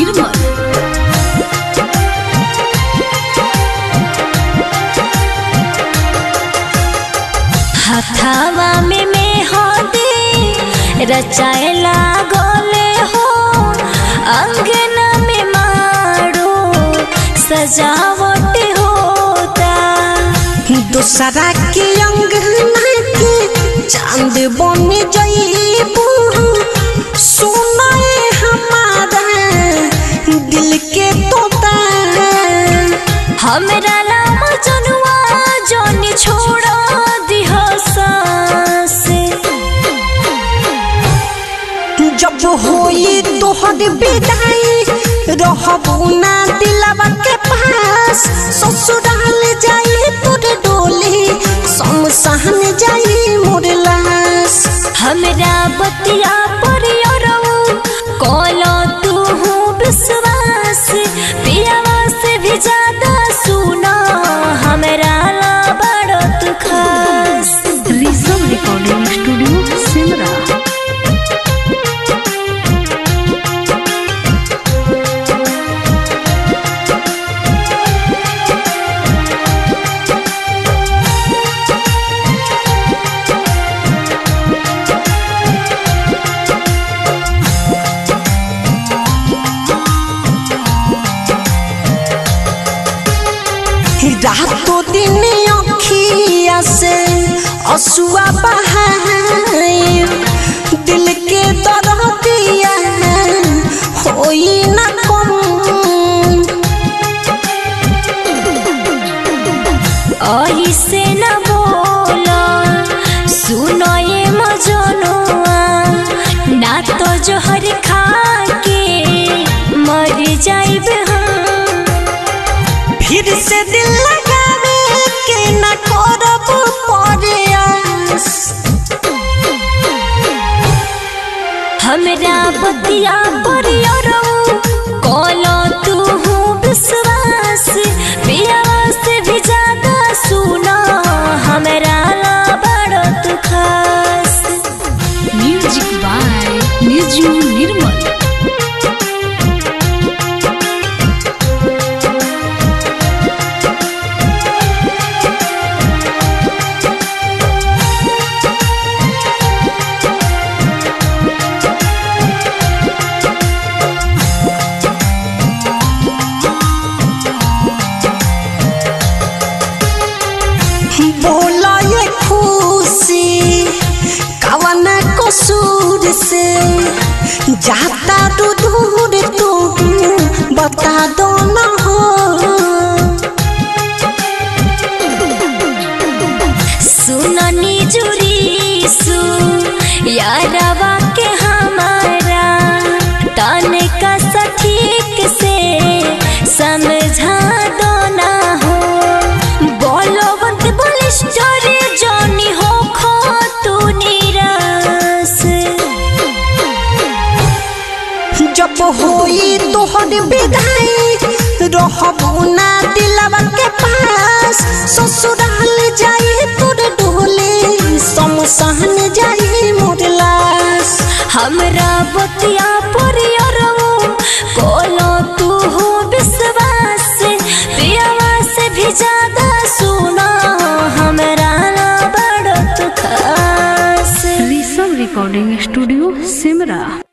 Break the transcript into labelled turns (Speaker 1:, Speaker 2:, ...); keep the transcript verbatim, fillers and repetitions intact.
Speaker 1: निर्मल।
Speaker 2: हथावा में मेहंदी रचाएला गोले हो, अंगना में मारो सजावट होता।
Speaker 3: दूसरा के अंगना के चांद बन जाइबू, सुनाए हमारा दिल के तोता।
Speaker 2: हमरा नाम जनुआ जौन छोड़ा दिहा सांस,
Speaker 3: जब होई तोहर विदाई रहबू ना दिलवा के पास। ससुराल जाई तोर डोली, शमशान जाई मोर लाश।
Speaker 2: हमरा बतिया पर कलो तू विश्वास, पियावा से भी ज्यादा सुना हमरा ला बड़ो तू खास।
Speaker 1: Rishabh recording studio Simra.
Speaker 3: रातों दिन अखिया से असुआ बहाए, दिल के दर्दिया होई न कम।
Speaker 2: ऐसे न बोला सुनो ये मजनुआ, ना तो जोहर खा के मर जाइब हम।
Speaker 3: फिर से दिल लगावे के न करब प्रयास,
Speaker 2: हमरा बतिया पर कलो तू विश्वास, पियावा से भी ज्यादा सुना हमरा ला बड़ो तू खास।
Speaker 1: Music by Niju Nirmal.
Speaker 3: बोला ये खुशी कवन कसूर से, जाता तू दूर तू बता दो न हो।
Speaker 2: सुननी जुरी सु यारवा के हमारा, तन का सठीक से समझा दो ना हो। बोलो बंद बोले स्टोरी जॉनी हो खो तू निराश,
Speaker 3: जब होई तोहर विदाई रहबू ना दिलवा के पास। ससुराल जाई तोर डोली, शमशान जाई मोर लाश।
Speaker 2: हमरा बतिया पर कलो तू विश्वास, पियावा से भी ज्यादा सुना हमरा ला बड़ो तू खास।
Speaker 1: Rishabh recording studio Simra.